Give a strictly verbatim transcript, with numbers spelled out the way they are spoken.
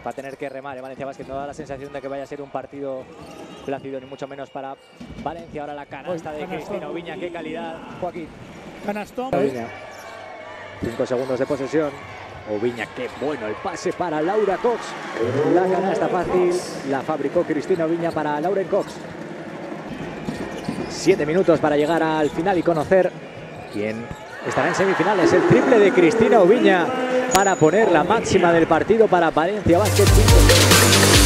Va a tener que remar, ¿eh? Valencia Basket no da la sensación de que vaya a ser un partido plácido, ni mucho menos para Valencia. Ahora la canasta de Cristina Ubiña, qué calidad, Joaquín. Canastón. Ubiña. Cinco segundos de posesión. Ubiña, qué bueno el pase para Laura Cox. La canasta fácil la fabricó Cristina Ubiña para Lauren Cox. Siete minutos para llegar al final y conocer quién estará en semifinales. El triple de Cristina Ubiña para poner la máxima del partido para Valencia Basket.